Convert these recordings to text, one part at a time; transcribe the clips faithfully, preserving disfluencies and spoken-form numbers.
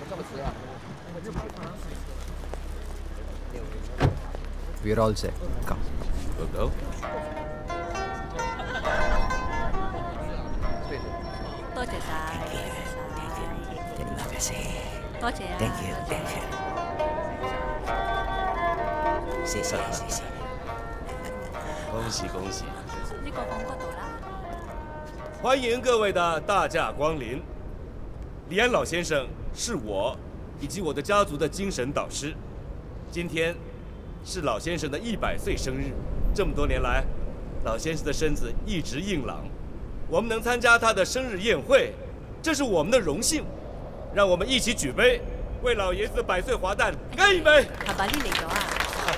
We're all set. Come. Go, go. Thank you, thank you. 谢谢谢谢。 恭喜恭喜！ 呢個放嗰度啦。 欢迎各位的大驾光临。李安老先生是我以及我的家族的精神导师。今天是老先生的一百岁生日，这么多年来，老先生的身子一直硬朗。我们能参加他的生日宴会，这是我们的荣幸。让我们一起举杯，为老爷子百岁华诞干一杯！ 阿爸，你嚟咗啊？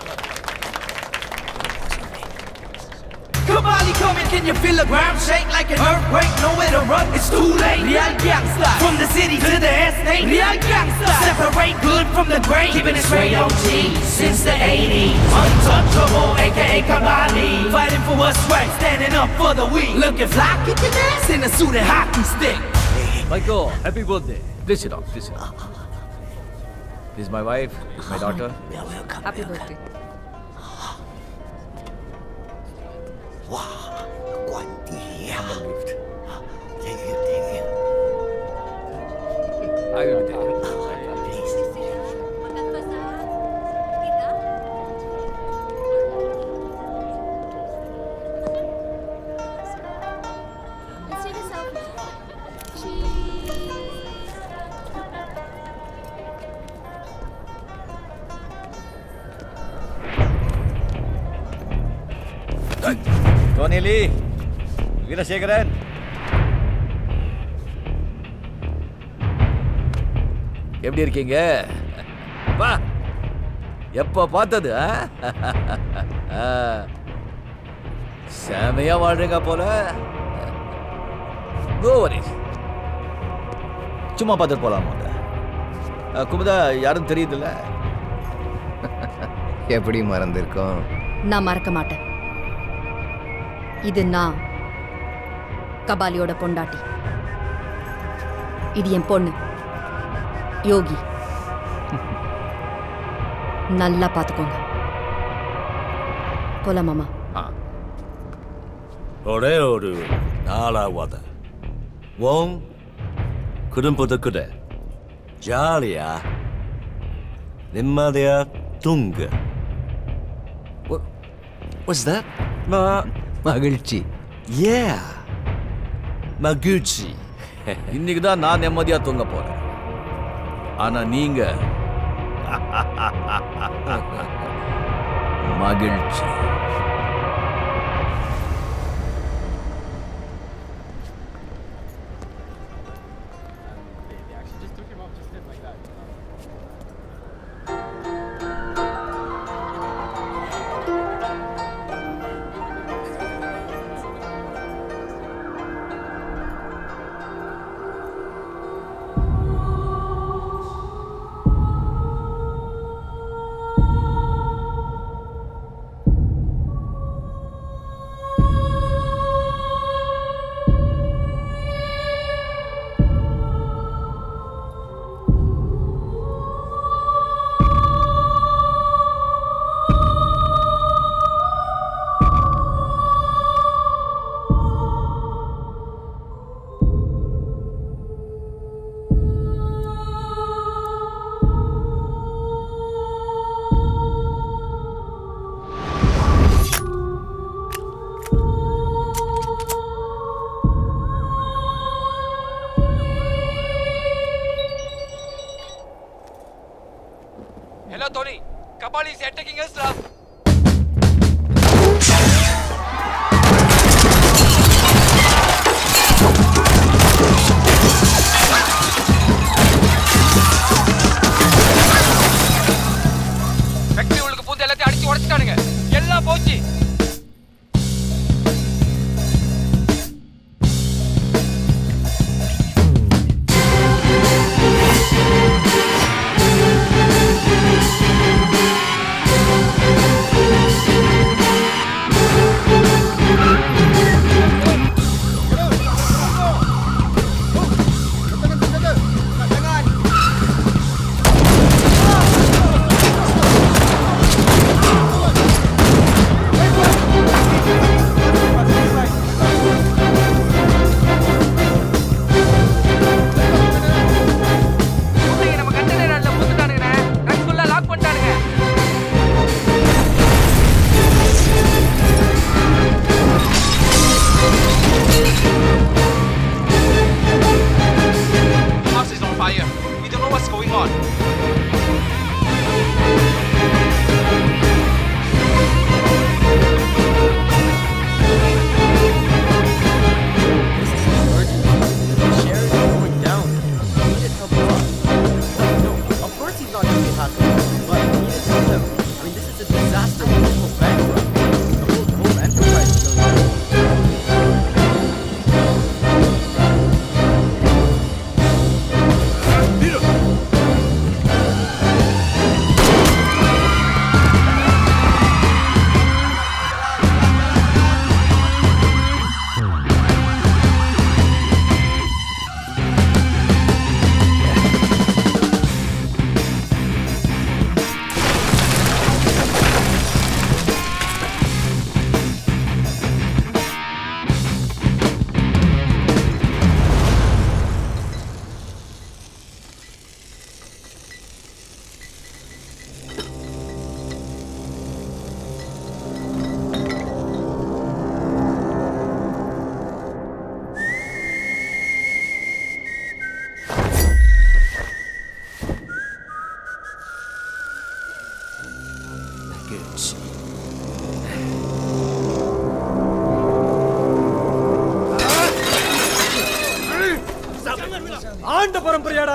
Kabali coming, can you feel the ground shake like an earthquake? Nowhere to run, it's too late. Real gangsta, from the city to the estate. Real gangsta, separate good from the great. Keeping it straight O G since the eighties. Untouchable, aka Kabali. Fighting for what's right, standing up for the weak. Looking fly, kick your ass in a suit and hockey stick. Michael, happy birthday. Please sit down, please sit down. This is my wife, this is my daughter. You're welcome. Happy birthday. Wow, 官邸呀！ Thank you, thank you. I will be there. Tony Lee, Veerasekaran. எப்படி இருக்கீங்க? வா. எப்போ பார்த்தது? செமையா வாழ்றீங்க போல. Go worries. சும்மா பார்த்துட்டு போலாம். குமுதா யாரும் தெரியுதுல்ல? எப்படி மறந்திருக்கோம்? நான் மறக்க மாட்டேன். இது நான் கபாலியோட பொண்டாட்டி. இது என் பொண்ணு யோகி. நல்லா பார்த்துக்கோங்க. போலாம் மாமா. ஒரே ஒரு நாளாவாத உன் குடும்பத்துக்குட ஜாலியா நிம்மதியா தூங்கு. What's that? Ma மகிழ்ச்சி. Yeah. மகிழ்ச்சி. இன்னைக்கு தான் நான் நிம்மதியா தூங்க போறேன். ஆனா நீங்க மகிழ்ச்சி. Hello, Tony. Kabali is attacking us now. Factory உள்ளுக்கு பூந்து எல்லாத்தையும் அடிச்சு உடைச்சிட்டானுங்க. எல்லாம் போச்சு. We'll be right back.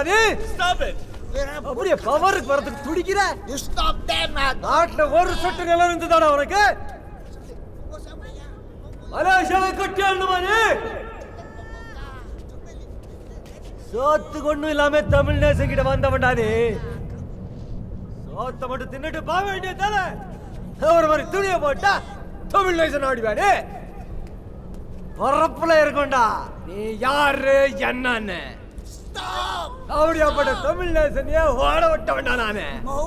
நீ Stop it! அப்படியே பவருக்கு வரதுக்கு துடிக்கிற You stop there, man. நாட்டுல ஒரு சொட்டு நிலம் இருந்துதாடா உனக்கு மலேசியாவை கட்டி ஆளுமா நீ சோத்துக்கு ஒண்ணும் இல்லாம தமிழ் நேசம் கிட்ட வந்தவன்டா நீ சோத்தை மட்டும் தின்னுட்டு போக வேண்டியதானே ஒரு மாதிரி துணியை போட்டா தமிழ் நேசம் ஆடிவானே பரப்புல இருக்கும்டா நீ யாரு என்னன்னு அப்படியாப்பட்ட தமிழ் நேசனையே ஓட விட்டவன்டா நானு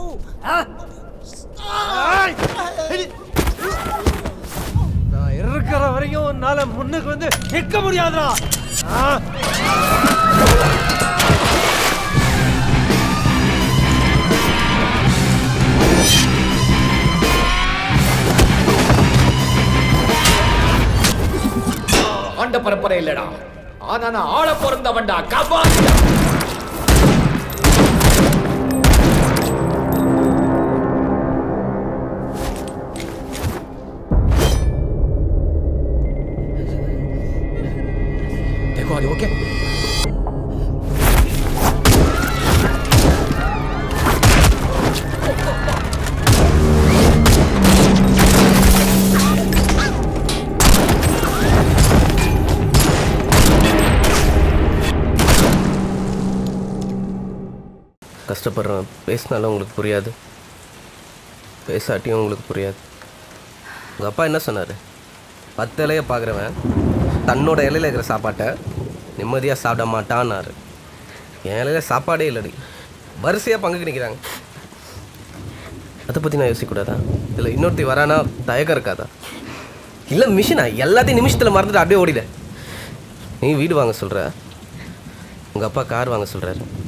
நான் இருக்கிற வரைக்கும் உன்னால முன்னுக்கு வந்து நிற்க முடியாதுடா ஆண்ட பரம்பரை இல்லடா ஆனா நான் ஆள பிறந்தவன்டா கபாலியா देखो आगे ओके கஷ்டப்படுறேன் பேசினாலும் உங்களுக்கு புரியாது பேசாட்டியும் உங்களுக்கு புரியாது உங்கள் அப்பா என்ன சொன்னார் பத்து இலையை பார்க்குறவன் தன்னோட இலையில் இருக்கிற சாப்பாட்டை நிம்மதியாக சாப்பிட மாட்டான்னாரு என் இலையில சாப்பாடே இல்லடி வரிசையாக பங்குக்கு நிற்கிறாங்க அதை பற்றி நான் யோசிக்கக்கூடாதா இல்லை இன்னொருத்தி வரானா தயக்கம் இருக்காதா இல்லை மிஷினா எல்லாத்தையும் நிமிஷத்தில் மறந்துட்டு அப்படியே ஓடிட நீ வீடு வாங்க சொல்கிற உங்கள் அப்பா கார் வாங்க சொல்கிறாரு